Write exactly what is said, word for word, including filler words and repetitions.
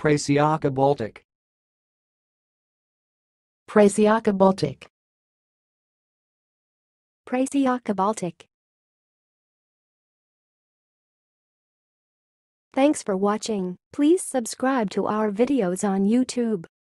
praseocobaltic, praseocobaltic, praseocobaltic. Thanks for watching. Please subscribe to our videos on YouTube.